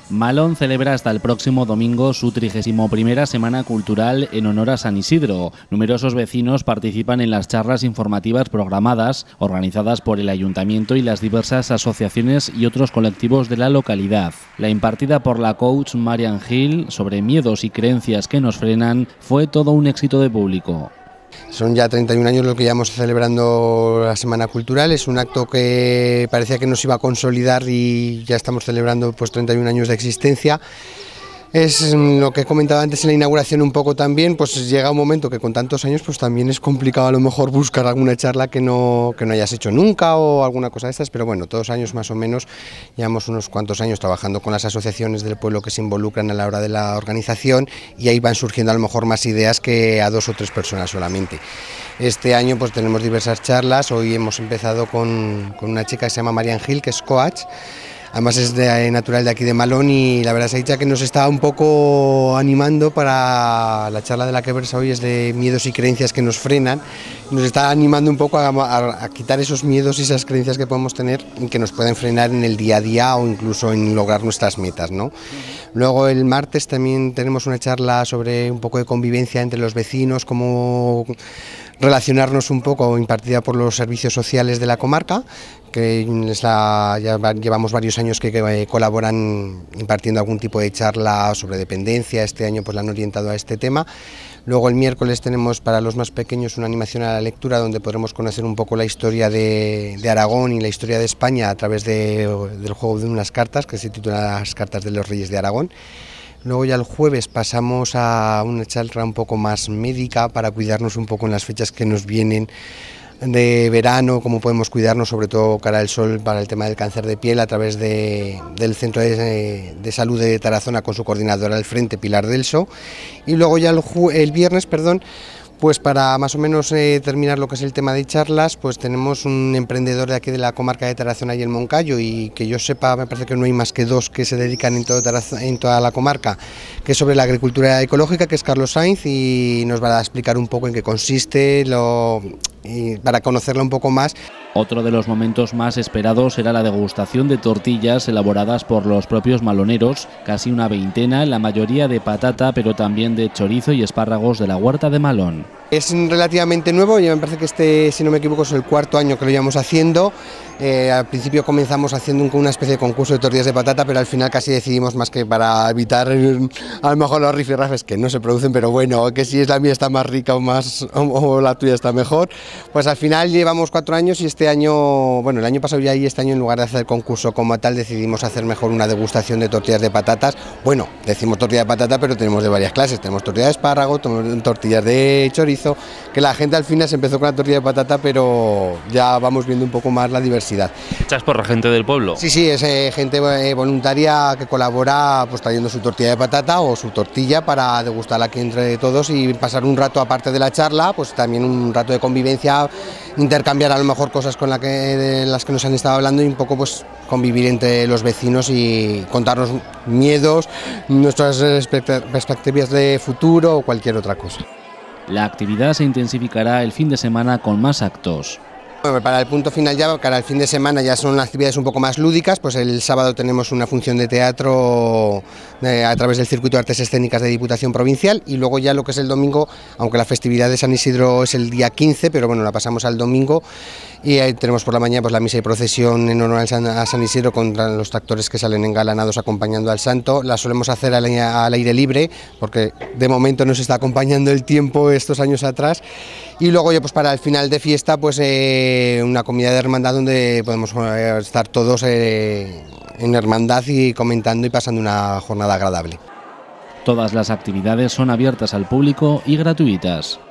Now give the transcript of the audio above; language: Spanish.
Malón celebra hasta el próximo domingo su 31ª Semana Cultural en honor a San Isidro. Numerosos vecinos participan en las charlas informativas programadas, organizadas por el Ayuntamiento y las diversas asociaciones y otros colectivos de la localidad. La impartida por la coach Marian Gil sobre miedos y creencias que nos frenan fue todo un éxito de público. Son ya 31 años lo que llevamos celebrando la Semana Cultural, es un acto que parecía que nos iba a consolidar y ya estamos celebrando 31 años de existencia. Es lo que he comentado antes en la inauguración un poco también, pues llega un momento que con tantos años pues también es complicado a lo mejor buscar alguna charla que no hayas hecho nunca o alguna cosa de estas, pero bueno, todos años más o menos, llevamos unos cuantos años trabajando con las asociaciones del pueblo que se involucran a la hora de la organización y ahí van surgiendo a lo mejor más ideas que a 2 o 3 personas solamente. Este año pues tenemos diversas charlas, hoy hemos empezado con una chica que se llama Marian Gil, que es coach. Además es natural de aquí de Malón y la verdad es que nos está un poco animando para la charla de la que versa hoy, es de miedos y creencias que nos frenan. Nos está animando un poco a quitar esos miedos y esas creencias que podemos tener y que nos pueden frenar en el día a día o incluso en lograr nuestras metas, ¿no? Luego el martes también tenemos una charla sobre un poco de convivencia entre los vecinos, cómo relacionarnos un poco, impartida por los servicios sociales de la comarca, que ya llevamos varios años que colaboran impartiendo algún tipo de charla sobre dependencia. Este año pues la han orientado a este tema. Luego el miércoles tenemos para los más pequeños una animación a la lectura donde podremos conocer un poco la historia de Aragón y la historia de España a través del juego de unas cartas que se titula Las cartas de los reyes de Aragón. Luego ya el jueves pasamos a una charla un poco más médica para cuidarnos un poco en las fechas que nos vienen de verano, cómo podemos cuidarnos sobre todo cara al sol para el tema del cáncer de piel a través del Centro de Salud de Tarazona con su coordinadora al frente, Pilar Delso. Y luego ya el viernes, pues para más o menos terminar lo que es el tema de charlas, pues tenemos un emprendedor de aquí de la comarca de Tarazona y el Moncayo, y que yo sepa me parece que no hay más que 2 que se dedican en toda la comarca, que es sobre la agricultura ecológica, que es Carlos Sainz, y nos va a explicar un poco en qué consiste, y para conocerlo un poco más. Otro de los momentos más esperados era la degustación de tortillas elaboradas por los propios maloneros, casi una veintena, la mayoría de patata, pero también de chorizo y espárragos de la huerta de Malón. Es relativamente nuevo, ya me parece que si no me equivoco, es el 4º año que lo llevamos haciendo. Al principio comenzamos haciendo una especie de concurso de tortillas de patata, pero al final casi decidimos, más que para evitar a lo mejor los rifirrafes que no se producen, pero bueno, que si es la mía está más rica o la tuya está mejor, pues al final llevamos 4 años y este año, bueno, el año pasado ya y este año en lugar de hacer el concurso como tal decidimos hacer mejor una degustación de tortillas de patatas. Bueno, decimos tortilla de patata, pero tenemos de varias clases, tenemos tortillas de espárrago, tortillas de chorizo, que la gente al final se empezó con la tortilla de patata, pero ya vamos viendo un poco más la diversidad. ¿Echas por la gente del pueblo? Sí, es gente voluntaria que colabora pues trayendo su tortilla de patata o su tortilla para degustarla aquí entre todos y pasar un rato aparte de la charla, pues también un rato de convivencia, intercambiar a lo mejor cosas de las que nos han estado hablando y un poco pues convivir entre los vecinos y contarnos miedos, nuestras perspectivas de futuro o cualquier otra cosa. La actividad se intensificará el fin de semana con más actos. Bueno, para el punto final ya, cara al fin de semana ya son actividades un poco más lúdicas, pues el sábado tenemos una función de teatro a través del Circuito de Artes Escénicas de Diputación Provincial y luego ya lo que es el domingo, aunque la festividad de San Isidro es el día 15, pero bueno, la pasamos al domingo y ahí tenemos por la mañana pues la misa y procesión en honor a San Isidro con los tractores que salen engalanados acompañando al santo. La solemos hacer al aire libre porque de momento nos está acompañando el tiempo estos años atrás y luego ya pues para el final de fiesta pues una comida de hermandad donde podemos estar todos en hermandad y comentando y pasando una jornada agradable. Todas las actividades son abiertas al público y gratuitas.